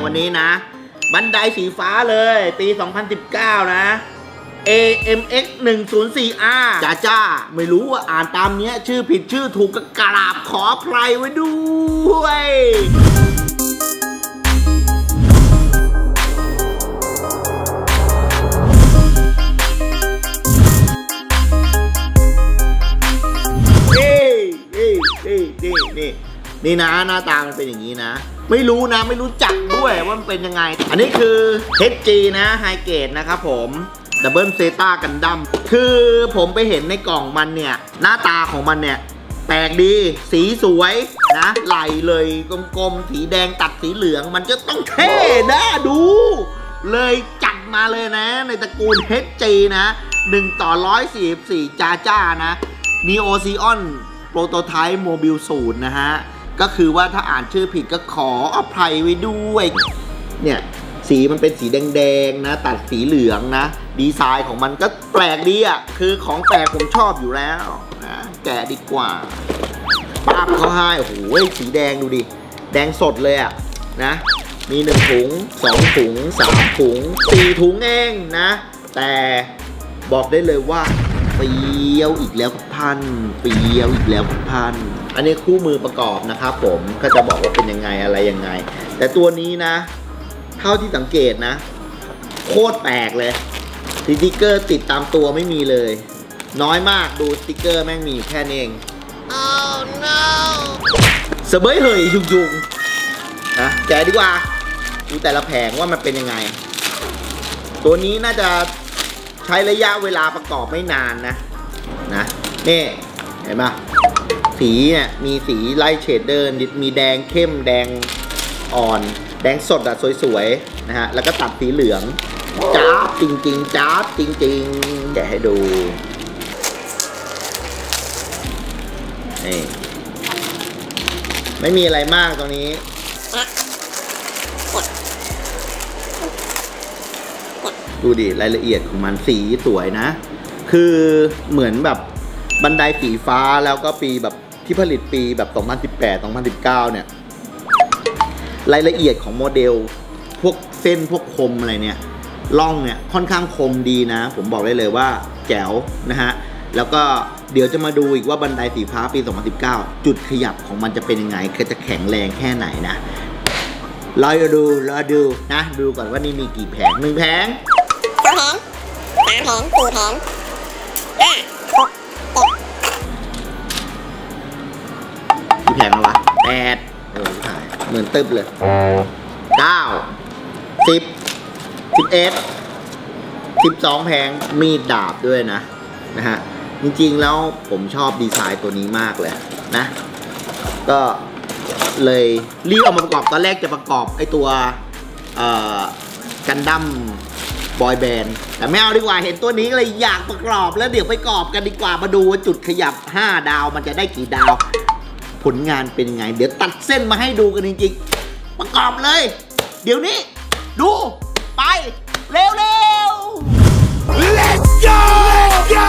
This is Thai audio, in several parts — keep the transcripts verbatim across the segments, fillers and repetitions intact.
วันนี้นะบันไดสีฟ้าเลยปีสองพันสิบเก้านะ เอ เอ็ม เอ็กซ์ หนึ่งศูนย์สี่ อาร์ จ้าจ้าไม่รู้ว่าอ่านตามเนี้ยชื่อผิดชื่อถูกก็กราบขออภัยไว้ด้วยนี่นี่นี่นะหน้าตามันเป็นอย่างนี้นะไม่รู้นะไม่รู้จักด้วยว่ามันเป็นยังไงอันนี้คือ เอช จี นะไฮเกรดนะครับผมดับเบิลเซต้ากันดั้มคือผมไปเห็นในกล่องมันเนี่ยหน้าตาของมันเนี่ยแปลกดีสีสวยนะไหลเลยกลมๆสีแดงตัดสีเหลืองมันจะต้องเท่นะดูเลยจัดมาเลยนะในตระกูล เอช จี นะหนึ่งต่อหนึ่งร้อยสี่สิบสี่จ้าจ้านะ Neo Xeonโปรโตไทป์โมบิลศูนย์นะฮะก็คือว่าถ้าอ่านชื่อผิดก็ขออภัยไว้ด้วยเนี่ยสีมันเป็นสีแดงๆนะตัดสีเหลืองนะดีไซน์ของมันก็แปลกดีอ่ะคือของแปลกผมชอบอยู่แล้วนะแกะดีกว่าป้าบเขาให้โอ้โหสีแดงดูดิแดงสดเลยอ่ะนะมีหนึ่งถุงสองถุงสามถุงสี่ถุงเองนะแต่บอกได้เลยว่าเปรี้ยวอีกแล้วครับท่านเปรี้ยวอีกแล้วครับท่านอันนี้คู่มือประกอบนะครับผมก็จะบอกว่าเป็นยังไงอะไรยังไงแต่ตัวนี้นะเท่าที่สังเกตนะโคตรแปลกเลยสติ๊กเกอร์ติดตามตัวไม่มีเลยน้อยมากดูสติ๊กเกอร์แม่งมีแค่นี้เอง oh no เสบยเหยยุงๆนะแกะดีกว่าดูแต่ละแผงว่ามันเป็นยังไงตัวนี้น่าจะใช้ระยะเวลาประกอบไม่นานนะนะนี่เห็นไหมสีเนี่ยมีสีไลท์เชดเดอร์มีแดงเข้มแดงอ่อนแดงสดอะสวยๆนะฮะแล้วก็ตัดสีเหลืองจ้าบจริงๆจ้าบจริงๆแกะให้ดูนี่ไม่มีอะไรมากตรงนี้ดูดิรายละเอียดของมันสีสวยนะคือเหมือนแบบบันไดสีฟ้าแล้วก็ปีแบบที่ผลิตปีแบบสองพันสิบแปด สองพันสิบเก้าเนี่ยรายละเอียดของโมเดลพวกเส้นพวกคมอะไรเนี่ยล่องเนี่ยค่อนข้างคมดีนะผมบอกได้เลยว่าแจ๋วนะฮะแล้วก็เดี๋ยวจะมาดูอีกว่าบันไดสีฟ้าปีสองพันสิบเก้าจุดขยับของมันจะเป็นยังไงจะแข็งแรงแค่ไหนนะรอดูรอดูนะดูก่อนว่านี่มีกี่แผงหนึ่งแผงสองแผงสามแผงสี่แผงห้าหกเจ็ดกี่แผงแล้ววะแปดเออถ่ายเหมือนตึ๊บเลยเก้าสิบสิบเอ็ดสิบสองแผงมีดดาบด้วยนะนะฮะจริงๆแล้วผมชอบดีไซน์ตัวนี้มากเลยนะก็เลยรีบเอามาประกอบตอนแรกจะประกอบไอตัวกันดั้มบอยแบนด์แต่ไม่เอาดีกว่าเห็นตัวนี้เลยอยากประกอบแล้วเดี๋ยวไปกรอบกันดีกว่ามาดูว่าจุดขยับห้าดาวมันจะได้กี่ดาวผลงานเป็นยังไงเดี๋ยวตัดเส้นมาให้ดูกันจริงๆประกอบเลยเดี๋ยวนี้ดูไปเร็วๆ Let's go Let's go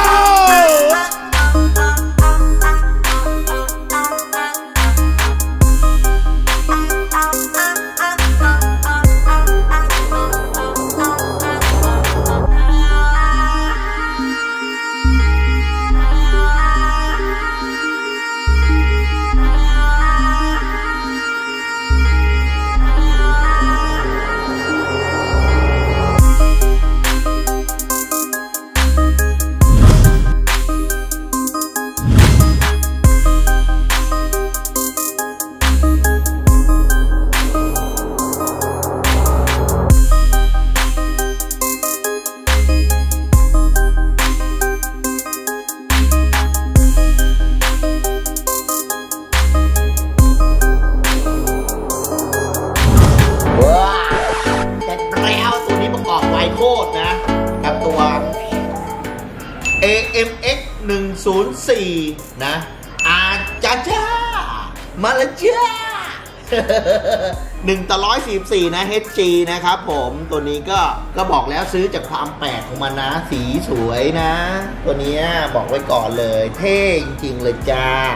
เอ เอ็ม เอ็กซ์ หนึ่งศูนย์สี่นะอาจ้าจ้ามาละจ้าหนึ่งต่อหนึ่งร้อยสี่สิบสี่นะ เอช จี นะครับผมตัวนี้ก็ก็บอกแล้วซื้อจากความแปลกของมันนะสีสวยนะตัวนี้บอกไว้ก่อนเลยเท่จริงๆเลยจ้า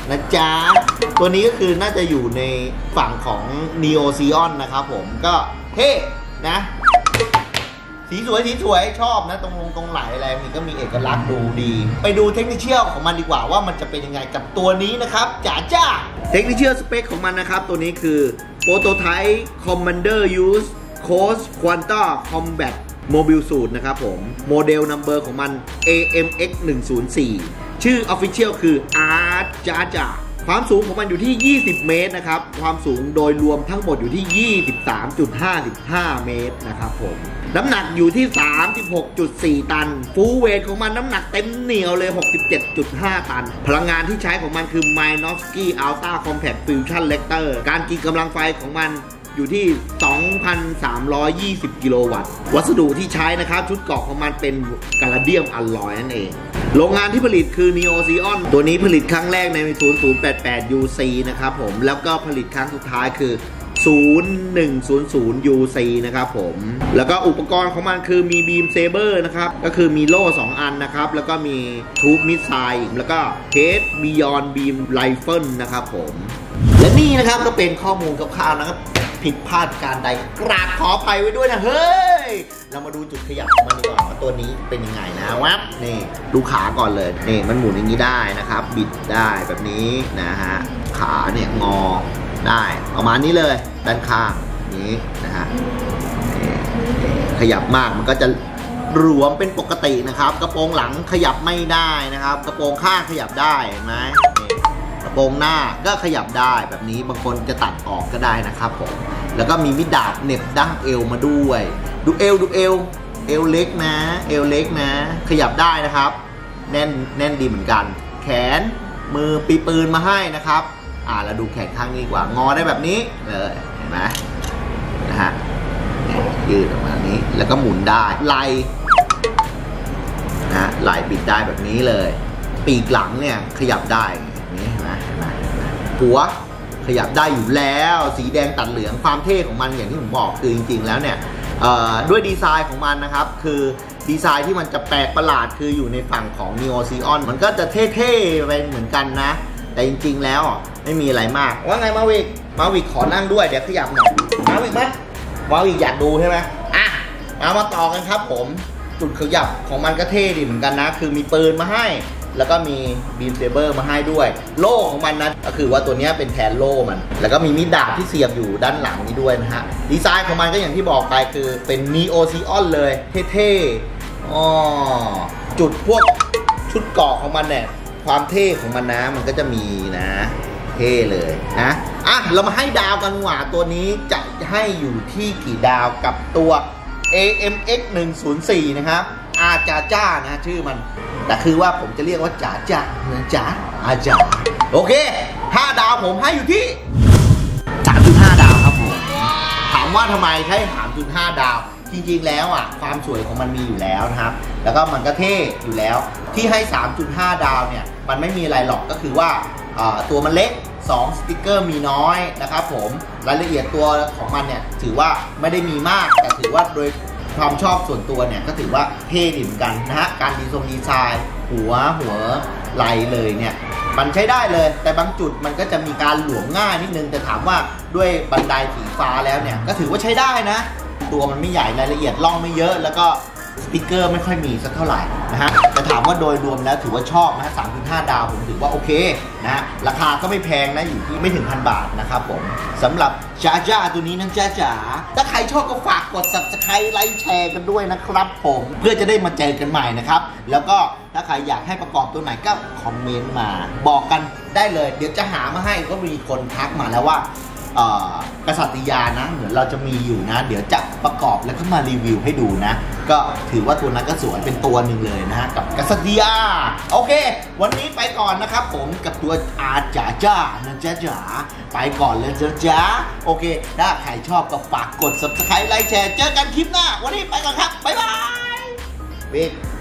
นะจ๊ะตัวนี้ก็คือน่าจะอยู่ในฝั่งของ Neo Zeon นะครับผมก็เท่นะสีสวยสีสวยชอบนะตรงลงตรงไหลอะไรมันก็มีเอกลักษณ์ดูดีไปดูเทคนิคเชียลของมันดีกว่าว่ามันจะเป็นยังไงกับตัวนี้นะครับจ๋าจ้าเทคนิคเชียลสเปคของมันนะครับตัวนี้คือ Prototype Commander Use Coast Quanta Combat Mobile Suit นะครับผมโมเดลนัมเบอร์ของมัน เอ เอ็ม เอ็กซ์ หนึ่งศูนย์สี่ ชื่อ Official คือ Art Jaja ความสูงของมันอยู่ที่ยี่สิบเมตรนะครับความสูงโดยรวมทั้งหมดอยู่ที่ ยี่สิบสามจุดห้าห้า เมตรนะครับผมน้ำหนักอยู่ที่ สามสิบหกจุดสี่ ตันฟูลเวทของมันน้ำหนักเต็มเหนียวเลย หกสิบเจ็ดจุดห้า ตันพลังงานที่ใช้ของมันคือ Minovsky Ultra Compact Fusion Reactor การกินกำลังไฟของมันอยู่ที่ สองพันสามร้อยยี่สิบ กิโลวัตต์วัสดุที่ใช้นะครับชุดเกราะของมันเป็นกาลาเดียมอลลอยนั่นเองโรงงานที่ผลิตคือ Neo Zeon ตัวนี้ผลิตครั้งแรกใน ศูนย์ ศูนย์ แปด แปด ยู ซี นะครับผมแล้วก็ผลิตครั้งสุดท้ายคือ ศูนย์ หนึ่ง ศูนย์ ศูนย์ ยู ซี นะครับผมแล้วก็อุปกรณ์ของมันคือมีบีมเซเบอร์นะครับก็คือมีโล่สองอันนะครับแล้วก็มีทูบมิสไซล์แล้วก็เคสบิยอนบีมไรเฟิลนะครับผมและนี่นะครับก็เป็นข้อมูลคร่าวๆนะครับผิดพลาดการใดกราบขออภัยไว้ด้วยนะเฮ้ยเรามาดูจุดขยับของมันดีกว่าว่าตัวนี้เป็นยังไงนะวับนี่ดูขาก่อนเลยนี่มันหมุนอย่างนี้ได้นะครับบิดได้แบบนี้นะฮะขาเนี่ยงอได้ประมาณนี้เลยด้านข้างนี้นะฮะขยับมากมันก็จะหลวมเป็นปกตินะครับกระโปรงหลังขยับไม่ได้นะครับกระโปรงข้างขยับได้เห็นไหมกระโปรงหน้าก็ขยับได้แบบนี้บางคนจะตัดออกก็ได้นะครับผมแล้วก็มีมิดดาบเหน็บดั้งเอวมาด้วยดูเอวดูเอวเอวเล็กนะเอวเล็กนะขยับได้นะครับแน่นแน่นดีเหมือนกันแขนมือปีปืนมาให้นะครับอ่าเราดูแขนข้างนี้กว่างอได้แบบนี้เลยเห็นไหมนะฮะยืดออกมาแบบนี้แล้วก็หมุนได้ไหล่นะไหล่บิดได้แบบนี้เลยปีกหลังเนี่ยขยับได้นี่เห็นไหมเห็นไหมหัวขยับได้อยู่แล้วสีแดงตัดเหลืองความเท่ของมันอย่างที่ผมบอกคือจริงๆแล้วเนี่ยด้วยดีไซน์ของมันนะครับคือดีไซน์ที่มันจะแปลกประหลาดคืออยู่ในฝั่งของ Neo Zeon มันก็จะเท่ๆไปเหมือนกันนะแต่จริงๆแล้วไม่มีอะไรมากว่าไงมาวิกมาวิกขอนั่งด้วยเดี๋ยวขยับหน่อยมาวิกไหมมาวิกอยากดูใช่ไหมอ่ะมามาต่อกันครับผมจุดขยับของมันก็เท่ดีเหมือนกันนะคือมีปืนมาให้แล้วก็มีบีมเซเบอร์มาให้ด้วยโล่ของมันนะก็คือว่าตัวนี้เป็นแทนโล่มันแล้วก็มีมีดดาบที่เสียบอยู่ด้านหลังนี้ด้วยนะฮะดีไซน์ของมันก็อย่างที่บอกไปคือเป็น Neo Zeon เลยเท่ๆอ๋อจุดพวกชุดเกราะของมันเนี่ยความเท่ของมันนะมันก็จะมีนะเท่เลยนะอ่ะเรามาให้ดาวกันว่าตัวนี้จะให้อยู่ที่กี่ดาวกับตัว เอ เอ็ม เอ็กซ์ หนึ่งศูนย์สี่ นะครับอาจาจ้านะชื่อมันแต่คือว่าผมจะเรียกว่าจ๋าจ้านะจ๋าอาจาโอเคห้าดาวผมให้อยู่ที่ สามจุดห้า ดาวครับผมถามว่าทำไมให้ สามจุดห้า ดาวจริงๆแล้วอ่ะความสวยของมันมีอยู่แล้วนะครับแล้วก็มันก็เท่อยู่แล้วที่ให้ สามจุดห้า ดาวเนี่ยมันไม่มีอะไรหรอกก็คือว่าตัวมันเล็กสองสติกเกอร์มีน้อยนะครับผมรายละเอียดตัวของมันเนี่ยถือว่าไม่ได้มีมากแต่ถือว่าโดยความชอบส่วนตัวเนี่ยก็ถือว่าเท่ดีเหมือนกันนะฮะการดีทรงดีไซน์หัวหัวไหลเลยเนี่ยมันใช้ได้เลยแต่บางจุดมันก็จะมีการหลวมง่ายนิดนึงแต่ถามว่าด้วยบันไดสีฟ้าแล้วเนี่ยก็ถือว่าใช้ได้นะตัวมันไม่ใหญ่รายละเอียดล่องไม่เยอะแล้วก็สติกเกอร์ไม่ค่อยมีสักเท่าไหร่นะฮะแต่ถามว่าโดยรวมแล้วถือว่าชอบนะ สามจุดห้า ดาวผมถือว่าโอเคนะราคาก็ไม่แพงนะอยู่ที่ไม่ถึงพันบาทนะครับผมสำหรับจ้าจ้าตัวนี้นะจ้าจ๋าถ้าใครชอบก็ฝากกด ซับสไครบ์ ไลค์แชร์กันด้วยนะครับผมเพื่อจะได้มาเจอกันใหม่นะครับแล้วก็ถ้าใครอยากให้ประกอบตัวไหนก็คอมเมนต์มาบอกกันได้เลยเดี๋ยวจะหามาให้ก็มีคนทักมาแล้วว่ากษัตริยานะเหมือนเราจะมีอยู่นะเดี๋ยวจะประกอบแล้วก็มารีวิวให้ดูนะก็ถือว่าตัวนั้นก็สวยเป็นตัวหนึ่งเลยนะฮะกับกษัตริยาโอเควันนี้ไปก่อนนะครับผมกับตัวอาจ๋าจ้านะจ๊ะจ๋าไปก่อนเลยจ๊ะจ๋าโอเคถ้าใครชอบก็ฝากกด ซับสไครบ์ ไลค์แชร์เจอกันคลิปหน้าวันนี้ไปก่อนครับบ๊ายบายบิ๊ก